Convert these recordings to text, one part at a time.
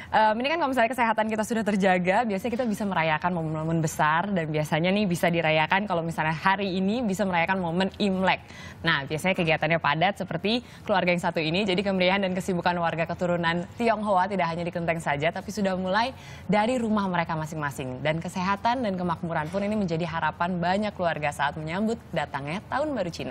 Ini kan kalau misalnya kesehatan kita sudah terjaga, biasanya kita bisa merayakan momen-momen besar dan biasanya nih bisa dirayakan kalau misalnya hari ini bisa merayakan momen Imlek. Nah, biasanya kegiatannya padat seperti keluarga yang satu ini, jadi kemeriahan dan kesibukan warga keturunan Tionghoa tidak hanya di Kelenteng saja, tapi sudah mulai dari rumah mereka masing-masing. Dan kesehatan dan kemakmuran pun ini menjadi harapan banyak keluarga saat menyambut datangnya Tahun Baru Cina.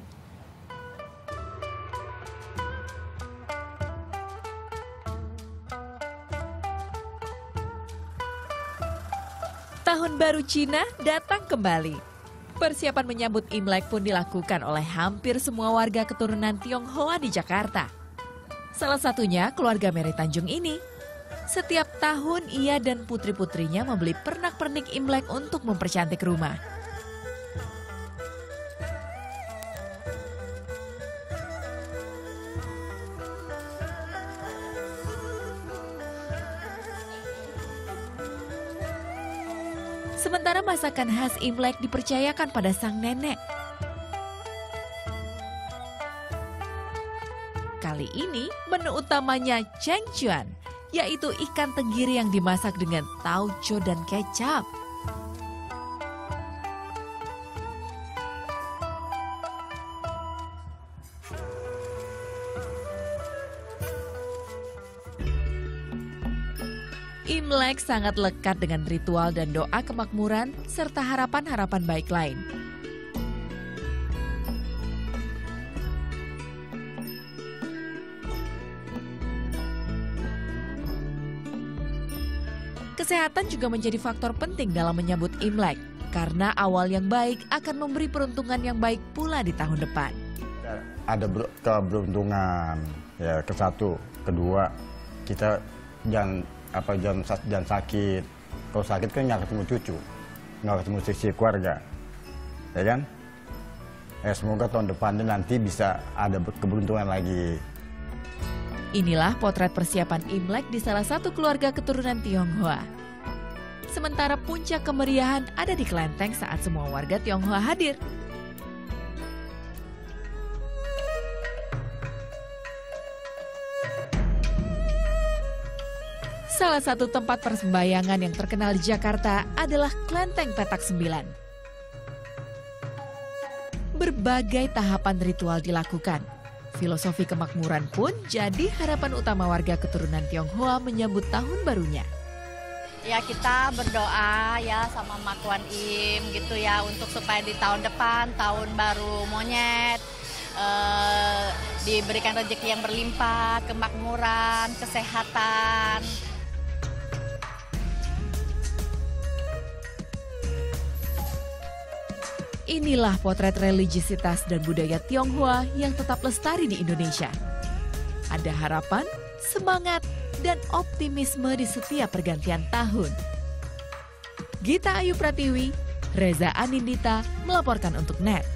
Tahun Baru Cina datang kembali. Persiapan menyambut Imlek pun dilakukan oleh hampir semua warga keturunan Tionghoa di Jakarta. Salah satunya keluarga Mary Tanjung ini. Setiap tahun ia dan putri-putrinya membeli pernak-pernik Imlek untuk mempercantik rumah. Sementara masakan khas Imlek dipercayakan pada sang nenek. Kali ini menu utamanya chengchuan, yaitu ikan tenggiri yang dimasak dengan tauco dan kecap. Imlek sangat lekat dengan ritual dan doa kemakmuran serta harapan-harapan baik lain. Kesehatan juga menjadi faktor penting dalam menyambut Imlek, karena awal yang baik akan memberi peruntungan yang baik pula di tahun depan. Ada keberuntungan, ya, ke satu, kedua kita jangan sakit. Kalau sakit kan nggak ketemu cucu, nggak ketemu sisi keluarga, ya kan? Semoga tahun depannya nanti bisa ada keberuntungan lagi. Inilah potret persiapan Imlek di salah satu keluarga keturunan Tionghoa. Sementara puncak kemeriahan ada di Kelenteng saat semua warga Tionghoa hadir. Salah satu tempat persembahyangan yang terkenal di Jakarta adalah Kelenteng Petak 9. Berbagai tahapan ritual dilakukan. Filosofi kemakmuran pun jadi harapan utama warga keturunan Tionghoa menyambut tahun barunya. Ya, kita berdoa ya sama Ma Kuan Im gitu ya, untuk supaya di tahun depan, tahun baru monyet, diberikan rezeki yang berlimpah, kemakmuran, kesehatan. Inilah potret religiusitas dan budaya Tionghoa yang tetap lestari di Indonesia. Ada harapan, semangat, dan optimisme di setiap pergantian tahun. Gita Ayu Pratiwi, Reza Anindita melaporkan untuk NET.